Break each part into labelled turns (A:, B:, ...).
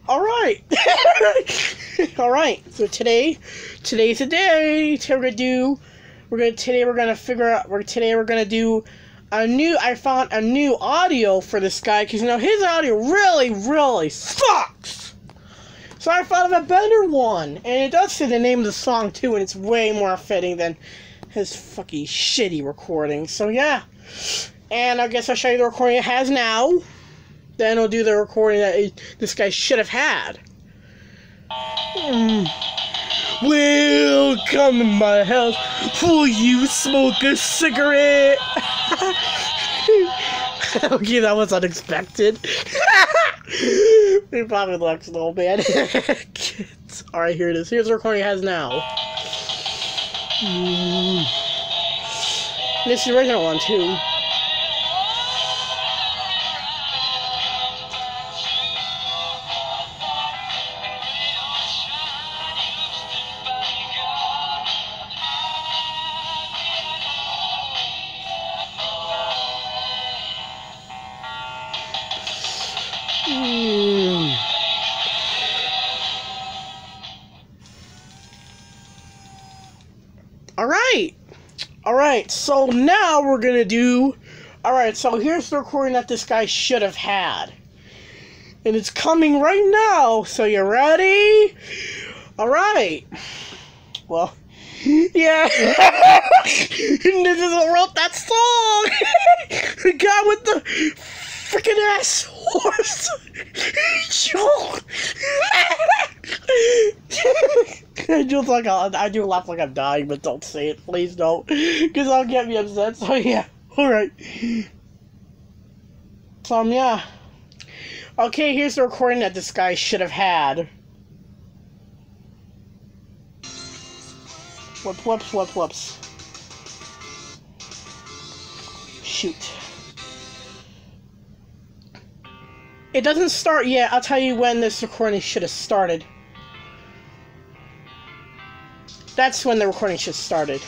A: Alright. Alright, so today's the day. Today we're gonna do I found a new audio for this guy, because his audio really sucks. So I found a better one, and it does say the name of the song too, and it's way more fitting than his fucking shitty recording. So yeah. And I guess I'll show you the recording it has now. Then I'll do the recording that this guy should have had. Welcome in my house. Will you smoke a cigarette? Okay, that was unexpected. He probably looks a little bad. Kids. Alright, here it is. Here's the recording it has now. This is the original one, too. Alright, so now we're gonna do... Alright, so here's the recording that this guy should have had. And it's coming right now, so you ready? Alright. Well, yeah. This is who wrote that song! The guy with the freaking ass horse! I do laugh like I'm dying, but don't say it, please don't, because I'll get me upset. So yeah, alright. So yeah. Okay, here's the recording that this guy should have had. Whoops. Shoot. It doesn't start yet. I'll tell you when this recording should have started. That's when the recording should have started.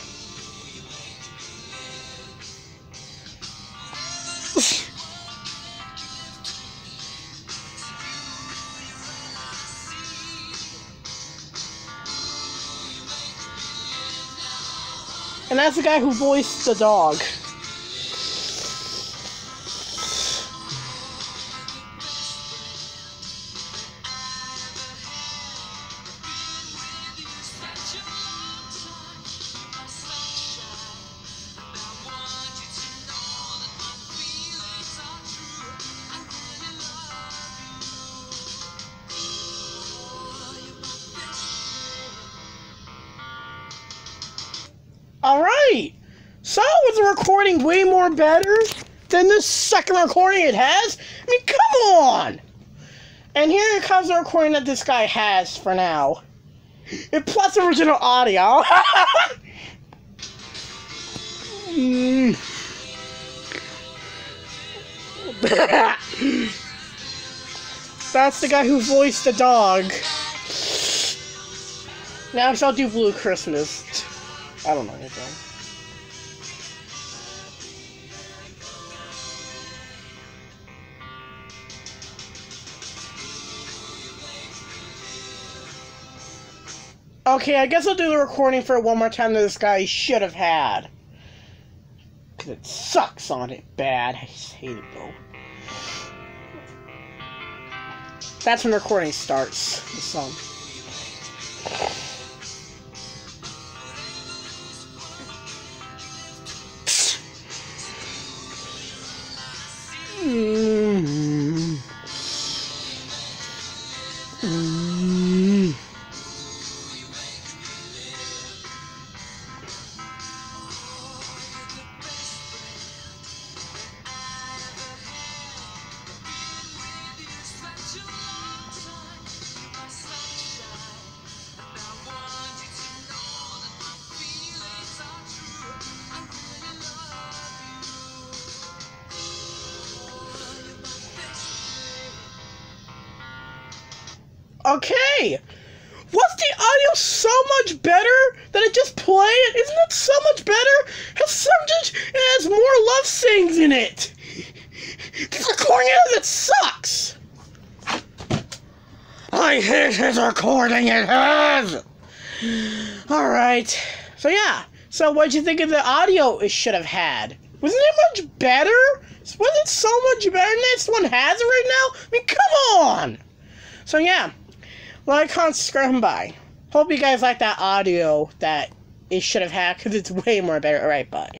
A: And that's the guy who voiced the dog. Alright, so was the recording way more better than this second recording it has? I mean, come on! And here comes the recording that this guy has for now. And plus original audio. That's the guy who voiced the dog. Now I'll do Blue Christmas. I don't know anything. Okay, I guess I'll do the recording for it one more time that this guy should have had. Because it sucks on it bad. I just hate it though. That's when the recording starts, the song. Okay! Was the audio so much better that I just play it? Isn't it so much better? It has more love sings in it! The recording of it sucks! I hate his recording, it has! Alright. So yeah. So what'd you think of the audio it should have had? Wasn't it much better? Was it so much better than this one has it right now? I mean, come on! So yeah. Like, comment, subscribe, and bye. Hope you guys like that audio that it should have had, because it's way more better. Alright, bye.